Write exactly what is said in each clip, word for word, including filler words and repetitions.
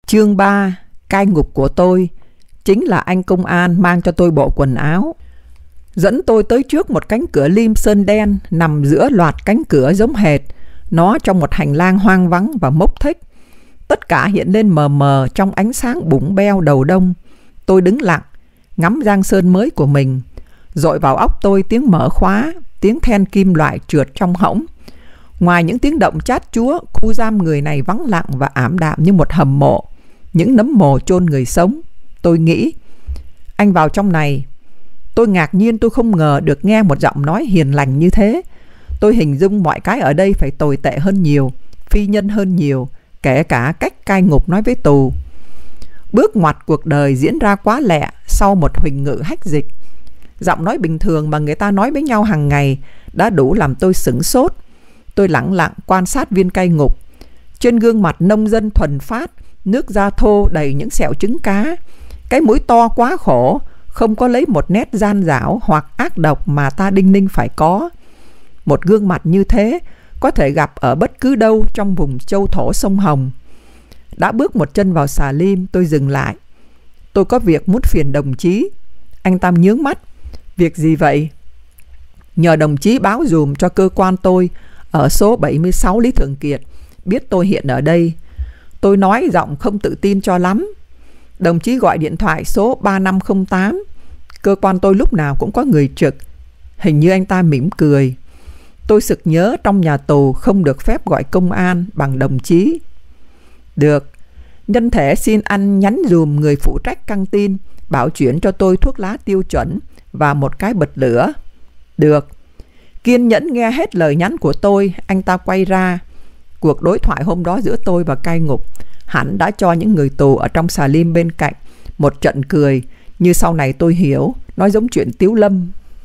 Chương ba. Cai ngục của tôi. Chính là anh công an mang cho tôi bộ quần áo, dẫn tôi tới trước một cánh cửa lim sơn đen nằm giữa loạt cánh cửa giống hệt nó trong một hành lang hoang vắng và mốc thích. Tất cả hiện lên mờ mờ trong ánh sáng bủng beo đầu đông. Tôi đứng lặng, ngắm giang sơn mới của mình. Dội vào óc tôi tiếng mở khóa, tiếng then kim loại trượt trong hõng. Ngoài những tiếng động chát chúa, khu giam người này vắng lặng và ảm đạm như một hầm mộ, những nấm mồ chôn người sống. Tôi nghĩ, anh vào trong này. Tôi ngạc nhiên, tôi không ngờ được nghe một giọng nói hiền lành như thế. Tôi hình dung mọi cái ở đây phải tồi tệ hơn nhiều, phi nhân hơn nhiều, kể cả cách cai ngục nói với tù. Bước ngoặt cuộc đời diễn ra quá lẹ sau một huỳnh ngự hách dịch. Giọng nói bình thường mà người ta nói với nhau hàng ngày đã đủ làm tôi sửng sốt. Tôi lẳng lặng quan sát viên cai ngục. Trên gương mặt nông dân thuần phát, nước da thô đầy những sẹo trứng cá. Cái mũi to quá khổ, không có lấy một nét gian dảo hoặc ác độc mà ta đinh ninh phải có. Một gương mặt như thế có thể gặp ở bất cứ đâu trong vùng châu thổ sông Hồng. Đã bước một chân vào xà lim, tôi dừng lại. Tôi có việc muốn phiền đồng chí. Anh ta nhướng mắt. Việc gì vậy? Nhờ đồng chí báo dùm cho cơ quan tôi ở số bảy mươi sáu Lý Thường Kiệt biết tôi hiện ở đây. Tôi nói giọng không tự tin cho lắm. Đồng chí gọi điện thoại số ba năm không tám. Cơ quan tôi lúc nào cũng có người trực. Hình như anh ta mỉm cười. Tôi sực nhớ trong nhà tù không được phép gọi công an bằng đồng chí. Được. Nhân thể xin anh nhắn dùm người phụ trách căng tin bảo chuyển cho tôi thuốc lá tiêu chuẩn và một cái bật lửa. Được. Kiên nhẫn nghe hết lời nhắn của tôi, anh ta quay ra. Cuộc đối thoại hôm đó giữa tôi và cai ngục hẳn đã cho những người tù ở trong xà lim bên cạnh một trận cười, như sau này tôi hiểu, nói giống chuyện Tiếu Lâm.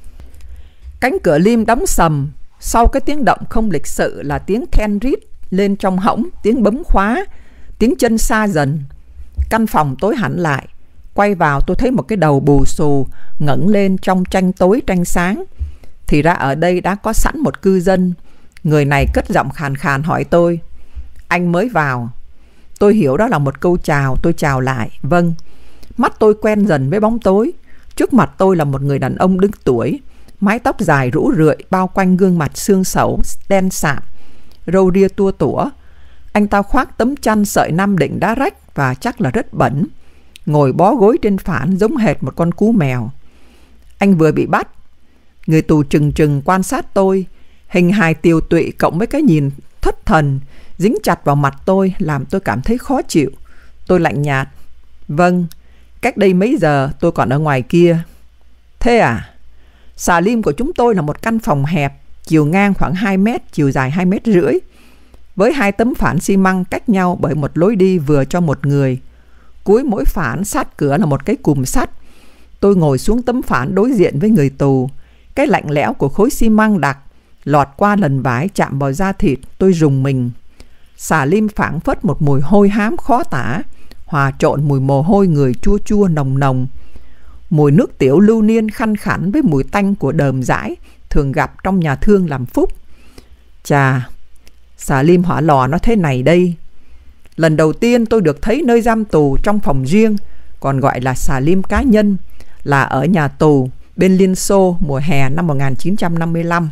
Cánh cửa lim đóng sầm. Sau cái tiếng động không lịch sự là tiếng then rít lên trong hõng, tiếng bấm khóa, tiếng chân xa dần. Căn phòng tối hẳn lại. Quay vào tôi thấy một cái đầu bù xù ngẩng lên trong tranh tối tranh sáng. Thì ra ở đây đã có sẵn một cư dân. Người này cất giọng khàn khàn hỏi tôi. Anh mới vào? Tôi hiểu đó là một câu chào. Tôi chào lại. Vâng. Mắt tôi quen dần với bóng tối. Trước mặt tôi là một người đàn ông đứng tuổi, mái tóc dài rũ rượi bao quanh gương mặt xương xẩu đen sạm, râu ria tua tủa. Anh ta khoác tấm chăn sợi Nam Định đã rách và chắc là rất bẩn, ngồi bó gối trên phản giống hệt một con cú mèo. Anh vừa bị bắt. Người tù trừng trừng quan sát tôi. Hình hài tiều tụy cộng với cái nhìn thất thần dính chặt vào mặt tôi làm tôi cảm thấy khó chịu. Tôi lạnh nhạt. Vâng, cách đây mấy giờ tôi còn ở ngoài kia. Thế à? Xà lim của chúng tôi là một căn phòng hẹp, chiều ngang khoảng hai mét, chiều dài hai mét rưỡi, với hai tấm phản xi măng cách nhau bởi một lối đi vừa cho một người. Cuối mỗi phản sát cửa là một cái cùm sắt. Tôi ngồi xuống tấm phản đối diện với người tù. Cái lạnh lẽo của khối xi măng đặc lọt qua lần vải chạm vào da thịt. Tôi rùng mình. Xà lim phảng phất một mùi hôi hám khó tả, hòa trộn mùi mồ hôi người chua chua nồng nồng, mùi nước tiểu lưu niên khăn khẳn với mùi tanh của đờm dãi thường gặp trong nhà thương làm phúc. Chà, xà lim hỏa lò nó thế này đây. Lần đầu tiên tôi được thấy nơi giam tù trong phòng riêng, còn gọi là xà lim cá nhân, là ở nhà tù bên Liên Xô mùa hè năm một nghìn chín trăm năm mươi lăm.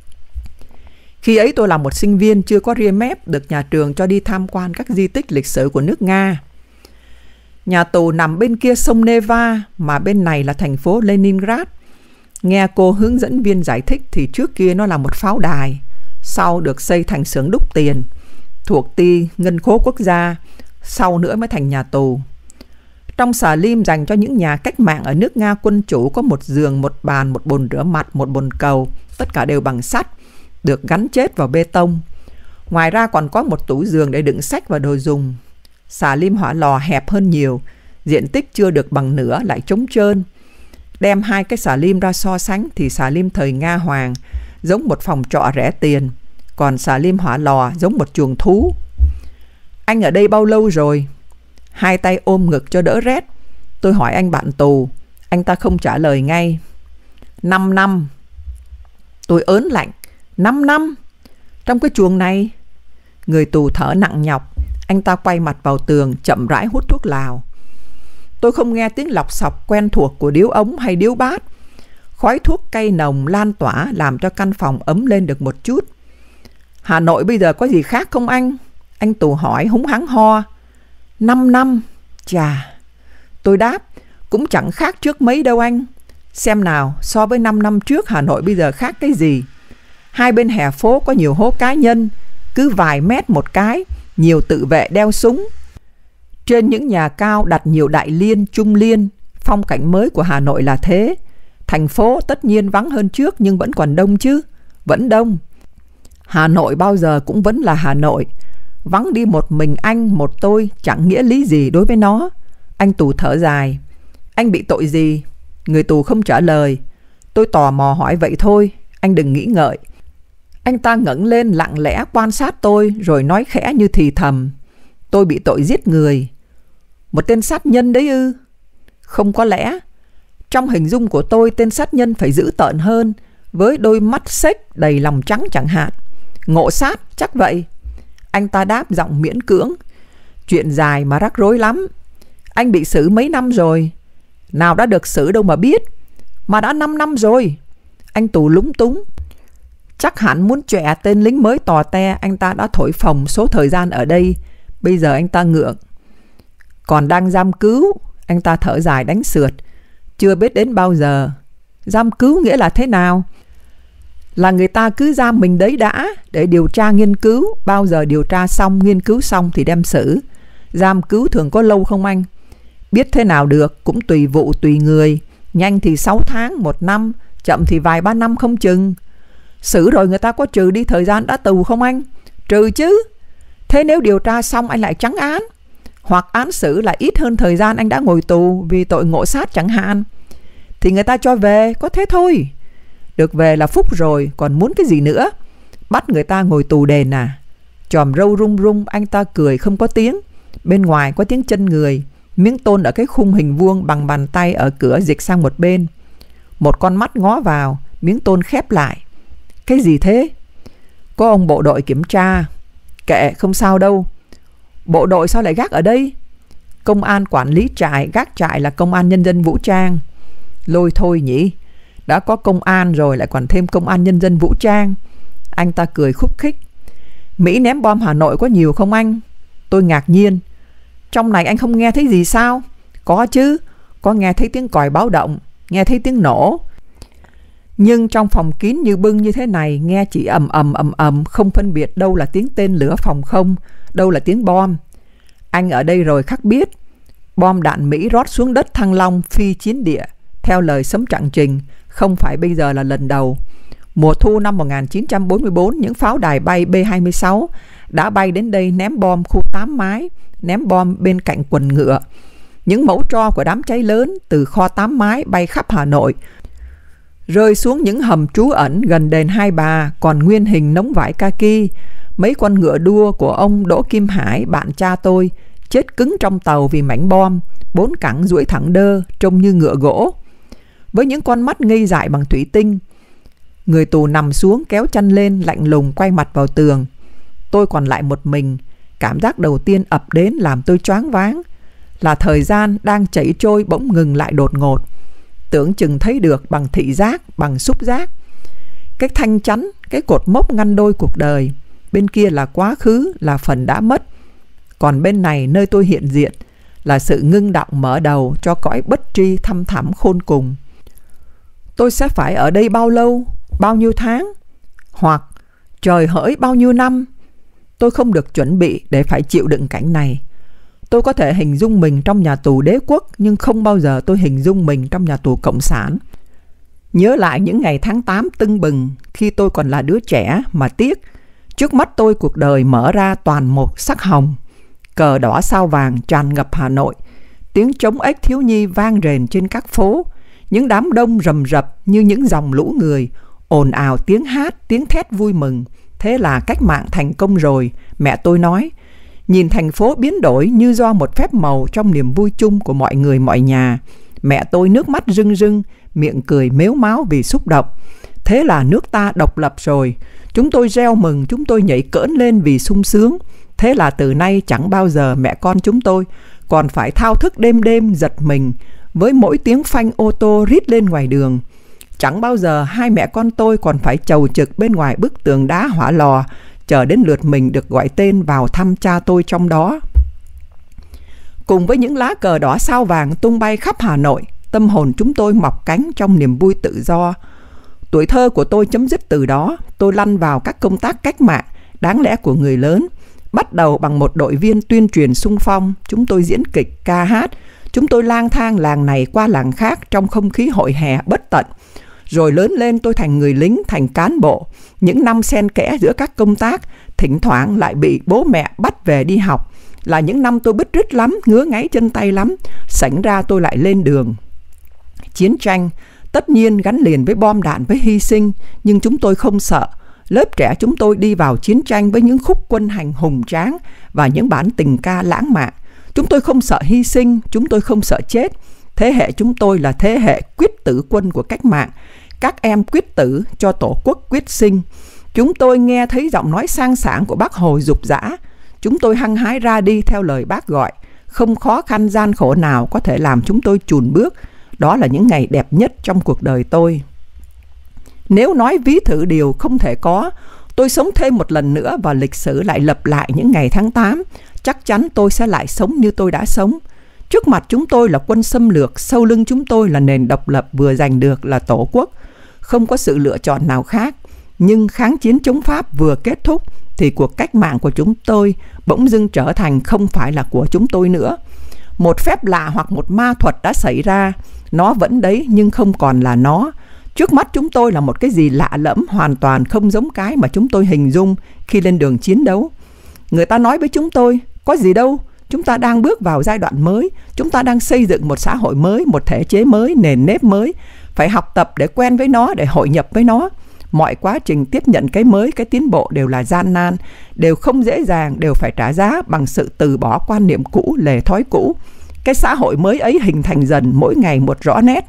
Khi ấy tôi là một sinh viên chưa có ria mép, được nhà trường cho đi tham quan các di tích lịch sử của nước Nga. Nhà tù nằm bên kia sông Neva, mà bên này là thành phố Leningrad. Nghe cô hướng dẫn viên giải thích thì trước kia nó là một pháo đài, sau được xây thành xưởng đúc tiền, thuộc ty ngân khố quốc gia, sau nữa mới thành nhà tù. Trong xà lim dành cho những nhà cách mạng ở nước Nga quân chủ có một giường, một bàn, một bồn rửa mặt, một bồn cầu, tất cả đều bằng sắt, được gắn chết vào bê tông. Ngoài ra còn có một tủ giường để đựng sách và đồ dùng. Xà lim hỏa lò hẹp hơn nhiều, diện tích chưa được bằng nửa lại trống trơn. Đem hai cái xà lim ra so sánh thì xà lim thời Nga Hoàng giống một phòng trọ rẻ tiền, còn xà lim hỏa lò giống một chuồng thú. Anh ở đây bao lâu rồi? Hai tay ôm ngực cho đỡ rét. Tôi hỏi anh bạn tù. Anh ta không trả lời ngay. Năm năm. Tôi ớn lạnh. Năm năm? Trong cái chuồng này? Người tù thở nặng nhọc. Anh ta quay mặt vào tường, chậm rãi hút thuốc lào. Tôi không nghe tiếng lọc sọc quen thuộc của điếu ống hay điếu bát. Khói thuốc cay nồng lan tỏa làm cho căn phòng ấm lên được một chút. Hà Nội bây giờ có gì khác không anh? Anh Tú hỏi húng hắng ho. Năm năm, chà. Tôi đáp, cũng chẳng khác trước mấy đâu anh. Xem nào, so với năm năm trước Hà Nội bây giờ khác cái gì? Hai bên hè phố có nhiều hố cá nhân, cứ vài mét một cái, nhiều tự vệ đeo súng. Trên những nhà cao đặt nhiều đại liên, trung liên. Phong cảnh mới của Hà Nội là thế. Thành phố tất nhiên vắng hơn trước nhưng vẫn còn đông chứ. Vẫn đông. Hà Nội bao giờ cũng vẫn là Hà Nội. Vắng đi một mình anh, một tôi chẳng nghĩa lý gì đối với nó. Anh Tú thở dài. Anh bị tội gì? Người tù không trả lời. Tôi tò mò hỏi vậy thôi, anh đừng nghĩ ngợi. Anh ta ngẩng lên lặng lẽ quan sát tôi rồi nói khẽ như thì thầm. Tôi bị tội giết người. Một tên sát nhân đấy ư? Không có lẽ. Trong hình dung của tôi, tên sát nhân phải dữ tợn hơn, với đôi mắt xếch đầy lòng trắng chẳng hạn. Ngộ sát, chắc vậy. Anh ta đáp giọng miễn cưỡng. Chuyện dài mà rắc rối lắm. Anh bị xử mấy năm rồi? Nào đã được xử đâu mà biết. Mà đã năm năm rồi. Anh Tú lúng túng. Chắc hẳn muốn chọe tên lính mới tò te, anh ta đã thổi phồng số thời gian ở đây. Bây giờ anh ta ngượng. Còn đang giam cứu. Anh ta thở dài đánh sượt. Chưa biết đến bao giờ. Giam cứu nghĩa là thế nào? Là người ta cứ giam mình đấy đã, để điều tra nghiên cứu. Bao giờ điều tra xong, nghiên cứu xong thì đem xử. Giam cứu thường có lâu không anh? Biết thế nào được, cũng tùy vụ tùy người. Nhanh thì sáu tháng, một năm, chậm thì vài ba năm không chừng. Xử rồi người ta có trừ đi thời gian đã tù không anh? Trừ chứ. Thế nếu điều tra xong anh lại trắng án, hoặc án xử là ít hơn thời gian anh đã ngồi tù vì tội ngộ sát chẳng hạn, thì người ta cho về, có thế thôi. Được về là phúc rồi, còn muốn cái gì nữa? Bắt người ta ngồi tù đền à? Chòm râu rung rung, anh ta cười không có tiếng. Bên ngoài có tiếng chân người. Miếng tôn ở cái khung hình vuông bằng bàn tay ở cửa dịch sang một bên. Một con mắt ngó vào, miếng tôn khép lại. Cái gì thế? Có ông bộ đội kiểm tra. Kệ, không sao đâu. Bộ đội sao lại gác ở đây? Công an quản lý trại, gác trại là công an nhân dân vũ trang. Lôi thôi nhỉ. Đã có công an rồi lại còn thêm công an nhân dân vũ trang. Anh ta cười khúc khích. Mỹ ném bom Hà Nội có nhiều không anh? Tôi ngạc nhiên. Trong này anh không nghe thấy gì sao? Có chứ. Có nghe thấy tiếng còi báo động, nghe thấy tiếng nổ. Nhưng trong phòng kín như bưng như thế này, nghe chỉ ầm ầm ầm ầm, không phân biệt đâu là tiếng tên lửa phòng không, đâu là tiếng bom. Anh ở đây rồi khắc biết. Bom đạn Mỹ rót xuống đất Thăng Long phi chiến địa. Theo lời Sấm Trạng Trình, không phải bây giờ là lần đầu. Mùa thu năm một nghìn chín trăm bốn mươi tư, những pháo đài bay B hai mươi sáu đã bay đến đây ném bom khu tám mái, ném bom bên cạnh quần ngựa. Những mẫu tro của đám cháy lớn từ kho tám mái bay khắp Hà Nội, rơi xuống những hầm trú ẩn gần đền Hai Bà, còn nguyên hình nống vải kaki. Mấy con ngựa đua của ông Đỗ Kim Hải, bạn cha tôi, chết cứng trong tàu vì mảnh bom, bốn cẳng duỗi thẳng đơ, trông như ngựa gỗ. Với những con mắt ngây dại bằng thủy tinh, người tù nằm xuống kéo chân lên, lạnh lùng quay mặt vào tường. Tôi còn lại một mình. Cảm giác đầu tiên ập đến làm tôi choáng váng. Là thời gian đang chảy trôi bỗng ngừng lại đột ngột. Tưởng chừng thấy được bằng thị giác, bằng xúc giác. Cái thanh chắn, cái cột mốc ngăn đôi cuộc đời. Bên kia là quá khứ, là phần đã mất. Còn bên này nơi tôi hiện diện là sự ngưng đọng mở đầu cho cõi bất tri thăm thẳm khôn cùng. Tôi sẽ phải ở đây bao lâu, bao nhiêu tháng, hoặc trời hỡi bao nhiêu năm. Tôi không được chuẩn bị để phải chịu đựng cảnh này. Tôi có thể hình dung mình trong nhà tù đế quốc, nhưng không bao giờ tôi hình dung mình trong nhà tù cộng sản. Nhớ lại những ngày tháng tám tưng bừng, khi tôi còn là đứa trẻ mà tiếc. Trước mắt tôi cuộc đời mở ra toàn một sắc hồng. Cờ đỏ sao vàng tràn ngập Hà Nội. Tiếng trống ếch thiếu nhi vang rền trên các phố. Những đám đông rầm rập như những dòng lũ người, ồn ào tiếng hát, tiếng thét vui mừng. Thế là cách mạng thành công rồi, mẹ tôi nói. Nhìn thành phố biến đổi như do một phép màu trong niềm vui chung của mọi người mọi nhà. Mẹ tôi nước mắt rưng rưng, miệng cười mếu máo vì xúc động. Thế là nước ta độc lập rồi. Chúng tôi reo mừng, chúng tôi nhảy cỡn lên vì sung sướng. Thế là từ nay chẳng bao giờ mẹ con chúng tôi còn phải thao thức đêm đêm giật mình với mỗi tiếng phanh ô tô rít lên ngoài đường. Chẳng bao giờ hai mẹ con tôi còn phải chầu trực bên ngoài bức tường đá hỏa lò, chờ đến lượt mình được gọi tên vào thăm cha tôi trong đó. Cùng với những lá cờ đỏ sao vàng tung bay khắp Hà Nội, tâm hồn chúng tôi mọc cánh trong niềm vui tự do. Tuổi thơ của tôi chấm dứt từ đó. Tôi lăn vào các công tác cách mạng đáng lẽ của người lớn. Bắt đầu bằng một đội viên tuyên truyền xung phong. Chúng tôi diễn kịch, ca hát. Chúng tôi lang thang làng này qua làng khác trong không khí hội hè bất tận. Rồi lớn lên tôi thành người lính, thành cán bộ. Những năm xen kẽ giữa các công tác, thỉnh thoảng lại bị bố mẹ bắt về đi học. Là những năm tôi bứt rứt lắm, ngứa ngáy chân tay lắm. Sảnh ra tôi lại lên đường. Chiến tranh tất nhiên gắn liền với bom đạn, với hy sinh, nhưng chúng tôi không sợ. Lớp trẻ chúng tôi đi vào chiến tranh với những khúc quân hành hùng tráng và những bản tình ca lãng mạn. Chúng tôi không sợ hy sinh, chúng tôi không sợ chết. Thế hệ chúng tôi là thế hệ quyết tử quân của cách mạng. Các em quyết tử cho Tổ quốc quyết sinh. Chúng tôi nghe thấy giọng nói sang sảng của Bác Hồ rục rã. Chúng tôi hăng hái ra đi theo lời Bác gọi. Không khó khăn gian khổ nào có thể làm chúng tôi chùn bước. Đó là những ngày đẹp nhất trong cuộc đời tôi. Nếu nói ví thử điều không thể có, tôi sống thêm một lần nữa và lịch sử lại lặp lại những ngày tháng tám, chắc chắn tôi sẽ lại sống như tôi đã sống. Trước mặt chúng tôi là quân xâm lược, sau lưng chúng tôi là nền độc lập vừa giành được là Tổ quốc. Không có sự lựa chọn nào khác. Nhưng kháng chiến chống Pháp vừa kết thúc thì cuộc cách mạng của chúng tôi bỗng dưng trở thành không phải là của chúng tôi nữa. Một phép lạ hoặc một ma thuật đã xảy ra. Nó vẫn đấy nhưng không còn là nó. Trước mắt chúng tôi là một cái gì lạ lẫm, hoàn toàn không giống cái mà chúng tôi hình dung khi lên đường chiến đấu. Người ta nói với chúng tôi, có gì đâu, chúng ta đang bước vào giai đoạn mới, chúng ta đang xây dựng một xã hội mới, một thể chế mới, nền nếp mới, phải học tập để quen với nó, để hội nhập với nó. Mọi quá trình tiếp nhận cái mới, cái tiến bộ đều là gian nan, đều không dễ dàng, đều phải trả giá bằng sự từ bỏ quan niệm cũ, lề thói cũ. Cái xã hội mới ấy hình thành dần mỗi ngày một rõ nét.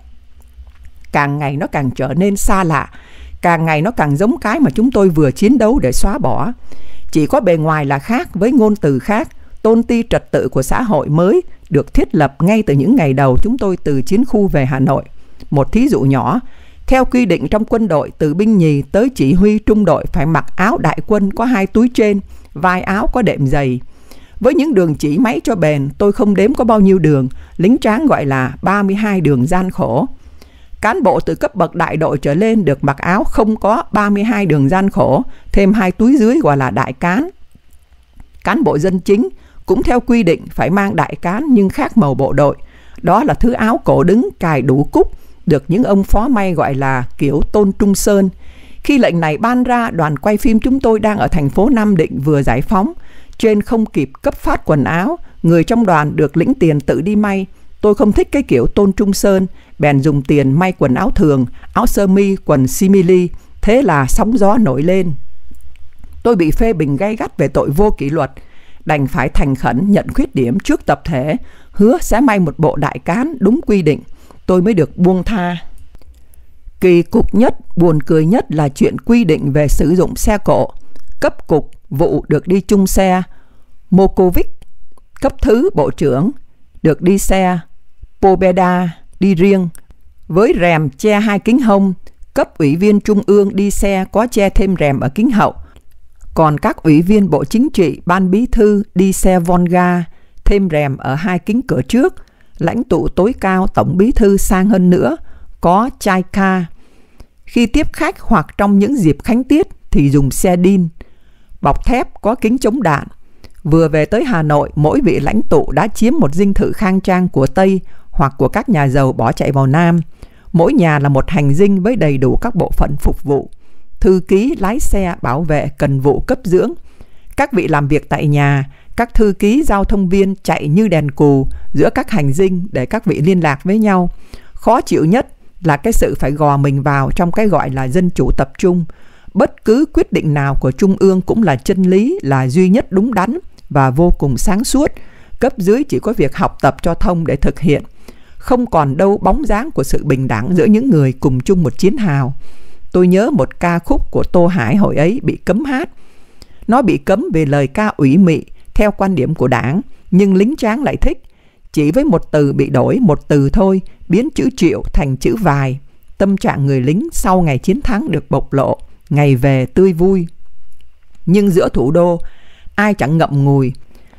Càng ngày nó càng trở nên xa lạ, càng ngày nó càng giống cái mà chúng tôi vừa chiến đấu để xóa bỏ. Chỉ có bề ngoài là khác với ngôn từ khác. Tôn ti trật tự của xã hội mới được thiết lập ngay từ những ngày đầu chúng tôi từ chiến khu về Hà Nội. Một thí dụ nhỏ, theo quy định trong quân đội, từ binh nhì tới chỉ huy trung đội phải mặc áo đại quân có hai túi trên, vai áo có đệm dày. Với những đường chỉ máy cho bền, tôi không đếm có bao nhiêu đường, lính tráng gọi là ba mươi hai đường gian khổ. Cán bộ từ cấp bậc đại đội trở lên được mặc áo không có ba mươi hai đường gian khổ, thêm hai túi dưới gọi là đại cán. Cán bộ dân chính cũng theo quy định phải mang đại cán nhưng khác màu bộ đội. Đó là thứ áo cổ đứng cài đủ cúc, được những ông phó may gọi là kiểu Tôn Trung Sơn. Khi lệnh này ban ra, đoàn quay phim chúng tôi đang ở thành phố Nam Định vừa giải phóng. Trên không kịp cấp phát quần áo, người trong đoàn được lĩnh tiền tự đi may. Tôi không thích cái kiểu Tôn Trung Sơn, bèn dùng tiền may quần áo thường, áo sơ mi, quần simili. Thế là sóng gió nổi lên. Tôi bị phê bình gay gắt về tội vô kỷ luật, đành phải thành khẩn nhận khuyết điểm trước tập thể, hứa sẽ may một bộ đại cán đúng quy định. Tôi mới được buông tha. Kỳ cục nhất, buồn cười nhất là chuyện quy định về sử dụng xe cộ. Cấp cục, vụ được đi chung xe. Mokovic, cấp thứ bộ trưởng, được đi xe. Pobeda đi riêng, với rèm che hai kính hông. Cấp ủy viên trung ương đi xe có che thêm rèm ở kính hậu. Còn các ủy viên bộ chính trị, ban bí thư đi xe Volga, thêm rèm ở hai kính cửa trước. Lãnh tụ tối cao, tổng bí thư sang hơn nữa, có Chaika. Khi tiếp khách hoặc trong những dịp khánh tiết thì dùng xe đin, bọc thép có kính chống đạn. Vừa về tới Hà Nội, mỗi vị lãnh tụ đã chiếm một dinh thự khang trang của Tây hoặc của các nhà giàu bỏ chạy vào Nam. Mỗi nhà là một hành dinh với đầy đủ các bộ phận phục vụ. Thư ký, lái xe, bảo vệ, cần vụ, cấp dưỡng. Các vị làm việc tại nhà, các thư ký, giao thông viên chạy như đèn cù giữa các hành dinh để các vị liên lạc với nhau. Khó chịu nhất là cái sự phải gò mình vào trong cái gọi là dân chủ tập trung. Bất cứ quyết định nào của Trung ương cũng là chân lý, là duy nhất đúng đắn và vô cùng sáng suốt. Cấp dưới chỉ có việc học tập cho thông để thực hiện. Không còn đâu bóng dáng của sự bình đẳng giữa những người cùng chung một chiến hào. Tôi nhớ một ca khúc của Tô Hải hồi ấy bị cấm hát. Nó bị cấm vì lời ca ủy mị, theo quan điểm của Đảng, nhưng lính tráng lại thích. Chỉ với một từ bị đổi một từ thôi, biến chữ triệu thành chữ vài. Tâm trạng người lính sau ngày chiến thắng được bộc lộ, ngày về tươi vui. Nhưng giữa thủ đô, ai chẳng ngậm ngùi.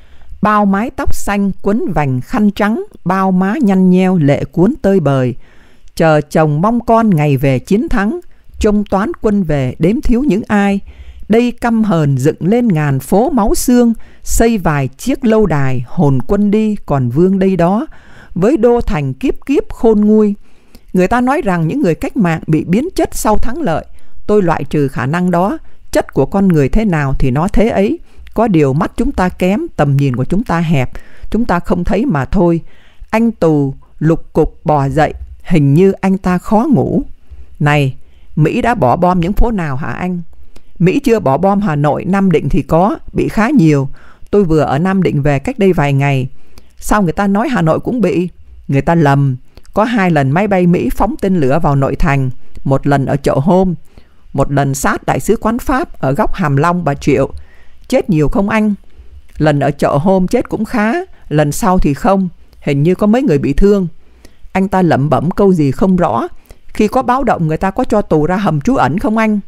Bao mái tóc xanh quấn vành khăn trắng, bao má nhăn nheo lệ cuốn tơi bời. Chờ chồng mong con ngày về chiến thắng, trông toán quân về đếm thiếu những ai. Đây căm hờn dựng lên ngàn phố máu xương, xây vài chiếc lâu đài, hồn quân đi còn vương đây đó, với đô thành kiếp kiếp khôn nguôi. Người ta nói rằng những người cách mạng bị biến chất sau thắng lợi. Tôi loại trừ khả năng đó. Chất của con người thế nào thì nó thế ấy. Có điều mắt chúng ta kém, tầm nhìn của chúng ta hẹp, chúng ta không thấy mà thôi. Anh Tù lục cục bò dậy, hình như anh ta khó ngủ. Này, Mỹ đã bỏ bom những phố nào hả anh? Mỹ chưa bỏ bom Hà Nội, Nam Định thì có, bị khá nhiều. Tôi vừa ở Nam Định về cách đây vài ngày. Sao người ta nói Hà Nội cũng bị? Người ta lầm. Có hai lần máy bay Mỹ phóng tên lửa vào nội thành, một lần ở Chợ Hôm, một lần sát Đại sứ quán Pháp ở góc Hàm Long Bà Triệu. Chết nhiều không anh? Lần ở Chợ Hôm chết cũng khá, lần sau thì không, hình như có mấy người bị thương. Anh ta lẩm bẩm câu gì không rõ. Khi có báo động người ta có cho tù ra hầm trú ẩn không anh?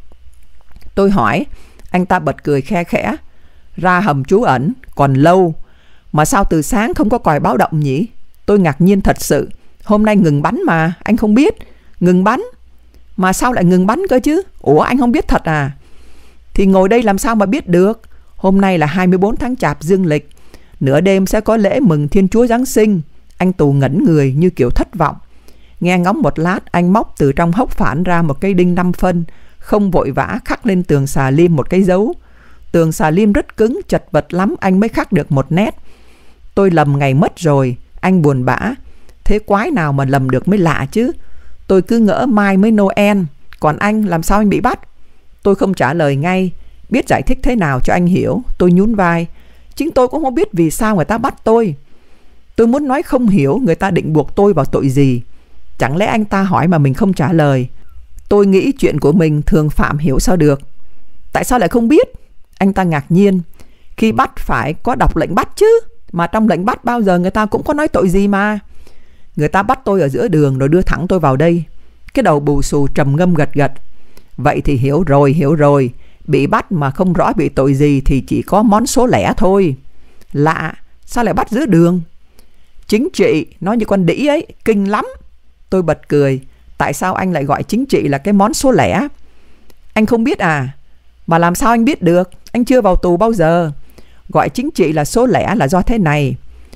Tôi hỏi, anh ta bật cười khe khẽ. Ra hầm trú ẩn, còn lâu. Mà sao từ sáng không có còi báo động nhỉ? Tôi ngạc nhiên thật sự. Hôm nay ngừng bắn mà, anh không biết. Ngừng bắn? Mà sao lại ngừng bắn cơ chứ? Ủa anh không biết thật à? Thì ngồi đây làm sao mà biết được. Hôm nay là hai mươi bốn tháng Chạp dương lịch. Nửa đêm sẽ có lễ mừng Thiên Chúa Giáng sinh. Anh Tù ngẩn người như kiểu thất vọng. Nghe ngóng một lát, anh móc từ trong hốc phản ra một cây đinh năm phân, không vội vã khắc lên tường xà lim một cái dấu. Tường xà lim rất cứng, chật vật lắm anh mới khắc được một nét. Tôi lầm ngày mất rồi. Anh buồn bã. Thế quái nào mà lầm được mới lạ chứ. Tôi cứ ngỡ mai mới Noel. Còn anh, làm sao anh bị bắt? Tôi không trả lời ngay. Biết giải thích thế nào cho anh hiểu. Tôi nhún vai. Chính tôi cũng không biết vì sao người ta bắt tôi. Tôi muốn nói không hiểu người ta định buộc tôi vào tội gì. Chẳng lẽ anh ta hỏi mà mình không trả lời? Tôi nghĩ chuyện của mình thường phạm hiểu sao được. Tại sao lại không biết? Anh ta ngạc nhiên. Khi bắt phải có đọc lệnh bắt chứ. Mà trong lệnh bắt bao giờ người ta cũng có nói tội gì mà. Người ta bắt tôi ở giữa đường rồi đưa thẳng tôi vào đây. Cái đầu bù xù trầm ngâm gật gật. Vậy thì hiểu rồi, hiểu rồi. Bị bắt mà không rõ bị tội gì thì chỉ có món số lẻ thôi. Lạ, sao lại bắt giữa đường? Chính trị, nói như con đĩ ấy, kinh lắm. Tôi bật cười. Tại sao anh lại gọi chính trị là cái món số lẻ? Anh không biết à? Mà làm sao anh biết được? Anh chưa vào tù bao giờ. Gọi chính trị là số lẻ là do thế này.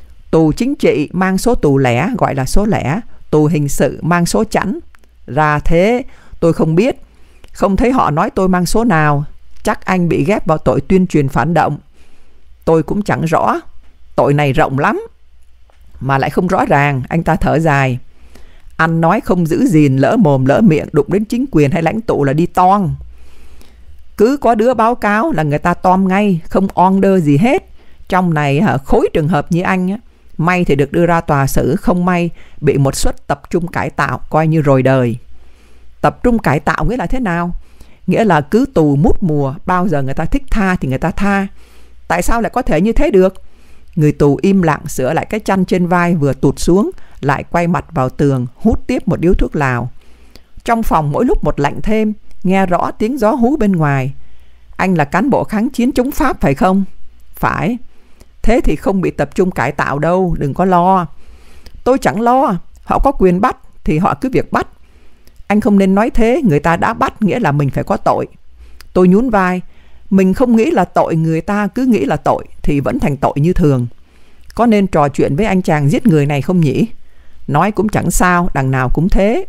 Tù chính trị mang số tù lẻ gọi là số lẻ. Tù hình sự mang số chẵn. Ra thế, tôi không biết. Không thấy họ nói tôi mang số nào. Chắc anh bị ghép vào tội tuyên truyền phản động. Tôi cũng chẳng rõ. Tội này rộng lắm. Mà lại không rõ ràng. Anh ta thở dài. Anh nói không giữ gìn, lỡ mồm lỡ miệng đụng đến chính quyền hay lãnh tụ là đi toan. Cứ có đứa báo cáo là người ta tom ngay, không order gì hết. Trong này hả, khối trường hợp như anh á, may thì được đưa ra tòa xử, không may bị một suất tập trung cải tạo, coi như rồi đời. Tập trung cải tạo nghĩa là thế nào? Nghĩa là cứ tù mút mùa, bao giờ người ta thích tha thì người ta tha. Tại sao lại có thể như thế được? Người tù im lặng sửa lại cái chăn trên vai vừa tụt xuống, lại quay mặt vào tường, hút tiếp một điếu thuốc lào. Trong phòng mỗi lúc một lạnh thêm, nghe rõ tiếng gió hú bên ngoài. Anh là cán bộ kháng chiến chống Pháp phải không? Phải. Thế thì không bị tập trung cải tạo đâu, đừng có lo. Tôi chẳng lo, họ có quyền bắt thì họ cứ việc bắt. Anh không nên nói thế, người ta đã bắt nghĩa là mình phải có tội. Tôi nhún vai. Mình không nghĩ là tội, người ta cứ nghĩ là tội thì vẫn thành tội như thường. Có nên trò chuyện với anh chàng giết người này không nhỉ? Nói cũng chẳng sao, đằng nào cũng thế.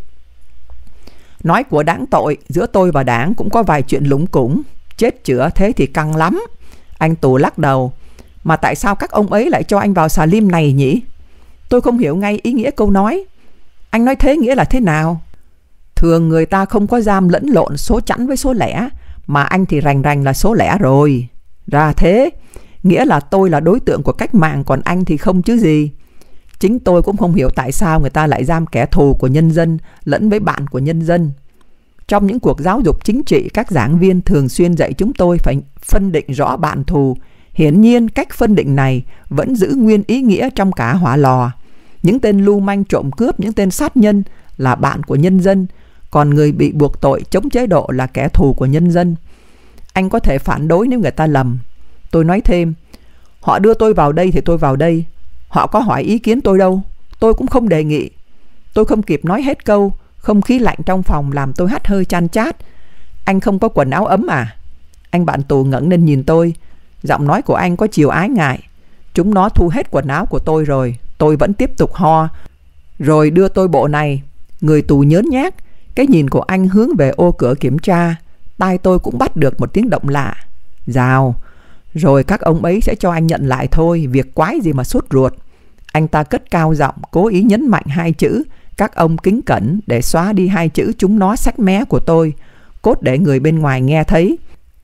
Nói của đáng tội, giữa tôi và Đảng cũng có vài chuyện lủng củng. Chết chữa thế thì căng lắm. Anh Tù lắc đầu. Mà tại sao các ông ấy lại cho anh vào xà lim này nhỉ? Tôi không hiểu ngay ý nghĩa câu nói. Anh nói thế nghĩa là thế nào? Thường người ta không có giam lẫn lộn số chẵn với số lẻ, mà anh thì rành rành là số lẻ rồi. Ra thế, nghĩa là tôi là đối tượng của cách mạng, còn anh thì không chứ gì. Chính tôi cũng không hiểu tại sao người ta lại giam kẻ thù của nhân dân lẫn với bạn của nhân dân. Trong những cuộc giáo dục chính trị, các giảng viên thường xuyên dạy chúng tôi phải phân định rõ bạn thù, Hiển nhiên cách phân định này vẫn giữ nguyên ý nghĩa trong cả hỏa lò. Những tên lưu manh trộm cướp, những tên sát nhân là bạn của nhân dân, còn người bị buộc tội chống chế độ là kẻ thù của nhân dân. Anh có thể phản đối nếu người ta lầm. Tôi nói thêm, họ đưa tôi vào đây thì tôi vào đây. Họ có hỏi ý kiến tôi đâu, tôi cũng không đề nghị. Tôi không kịp nói hết câu, không khí lạnh trong phòng làm tôi hắt hơi chan chát. Anh không có quần áo ấm à? Anh bạn tù ngẩng lên nhìn tôi. Giọng nói của anh có chiều ái ngại. Chúng nó thu hết quần áo của tôi rồi. Tôi vẫn tiếp tục ho. Rồi đưa tôi bộ này. Người tù nhớn nhác. Cái nhìn của anh hướng về ô cửa kiểm tra. Tai tôi cũng bắt được một tiếng động lạ. Rào. Rồi các ông ấy sẽ cho anh nhận lại thôi. Việc quái gì mà sốt ruột. Anh ta cất cao giọng, cố ý nhấn mạnh hai chữ các ông kính cẩn để xóa đi hai chữ chúng nó xách mé của tôi, cốt để người bên ngoài nghe thấy.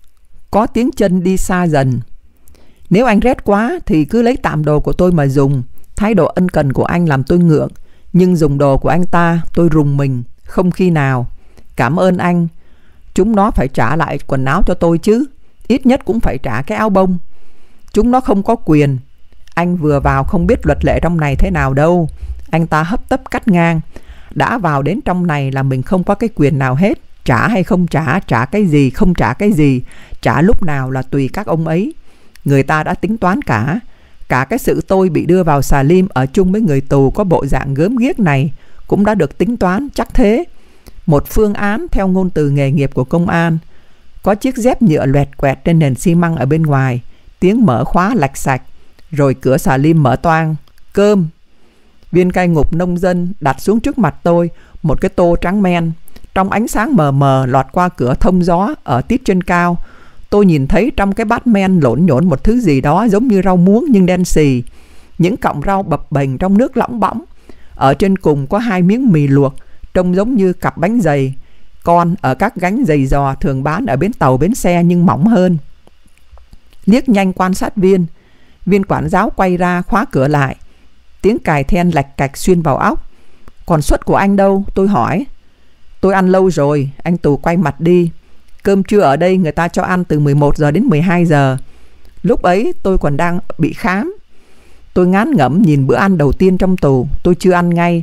Có tiếng chân đi xa dần. Nếu anh rét quá thì cứ lấy tạm đồ của tôi mà dùng. Thái độ ân cần của anh làm tôi ngượng, nhưng dùng đồ của anh ta tôi rùng mình, không khi nào. Cảm ơn anh. Chúng nó phải trả lại quần áo cho tôi chứ. Ít nhất cũng phải trả cái áo bông. Chúng nó không có quyền. Anh vừa vào không biết luật lệ trong này thế nào đâu. Anh ta hấp tấp cắt ngang. Đã vào đến trong này là mình không có cái quyền nào hết. Trả hay không trả, trả cái gì, không trả cái gì, trả lúc nào là tùy các ông ấy. Người ta đã tính toán cả. Cả cái sự tôi bị đưa vào xà lim ở chung với người tù có bộ dạng gớm ghiếc này cũng đã được tính toán chắc thế. Một phương án theo ngôn từ nghề nghiệp của công an. Có chiếc dép nhựa loẹt quẹt trên nền xi măng ở bên ngoài. Tiếng mở khóa lạch sạch. Rồi cửa xà lim mở toang. Cơm. Viên cai ngục nông dân đặt xuống trước mặt tôi một cái tô trắng men. Trong ánh sáng mờ mờ lọt qua cửa thông gió ở tít trên cao, tôi nhìn thấy trong cái bát men lộn nhổn một thứ gì đó giống như rau muống nhưng đen xì. Những cọng rau bập bềnh trong nước lỏng bõng. Ở trên cùng có hai miếng mì luộc trông giống như cặp bánh dày con ở các gánh giày giò thường bán ở bến tàu bến xe nhưng mỏng hơn. Liếc nhanh quan sát viên. Viên quản giáo quay ra khóa cửa lại. Tiếng cài then lạch cạch xuyên vào óc. Còn suất của anh đâu? Tôi hỏi. Tôi ăn lâu rồi. Anh tù quay mặt đi. Cơm trưa ở đây người ta cho ăn từ mười một giờ đến mười hai giờ. Lúc ấy tôi còn đang bị khám. Tôi ngán ngẩm nhìn bữa ăn đầu tiên trong tù. Tôi chưa ăn ngay.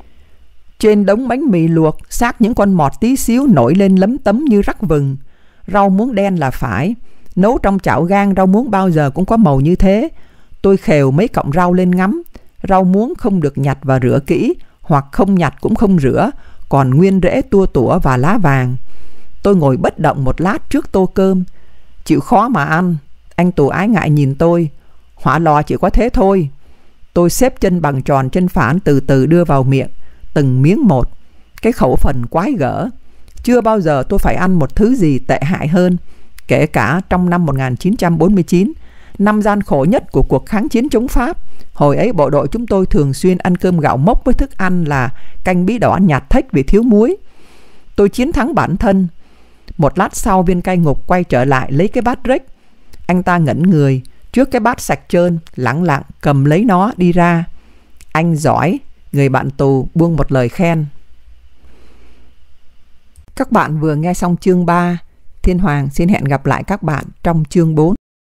Trên đống bánh mì luộc, xác những con mọt tí xíu nổi lên lấm tấm như rắc vừng. Rau muống đen là phải. Nấu trong chảo gang rau muống bao giờ cũng có màu như thế. Tôi khều mấy cọng rau lên ngắm. Rau muống không được nhặt và rửa kỹ, hoặc không nhặt cũng không rửa, còn nguyên rễ tua tủa và lá vàng. Tôi ngồi bất động một lát trước tô cơm. Chịu khó mà ăn. Anh tù ái ngại nhìn tôi. Hỏa lò chỉ có thế thôi. Tôi xếp chân bằng tròn chân phản từ từ đưa vào miệng, từng miếng một. Cái khẩu phần quái gở. Chưa bao giờ tôi phải ăn một thứ gì tệ hại hơn. Kể cả trong năm một nghìn chín trăm bốn mươi chín, năm gian khổ nhất của cuộc kháng chiến chống Pháp. Hồi ấy bộ đội chúng tôi thường xuyên ăn cơm gạo mốc với thức ăn là canh bí đỏ nhạt thách vì thiếu muối. Tôi chiến thắng bản thân. Một lát sau viên cai ngục quay trở lại lấy cái bát rếch. Anh ta ngẩn người trước cái bát sạch trơn, lẳng lặng cầm lấy nó đi ra. Anh giỏi. Người bạn tù buông một lời khen. Các bạn vừa nghe xong chương ba. Thiên Hoàng xin hẹn gặp lại các bạn trong chương bốn.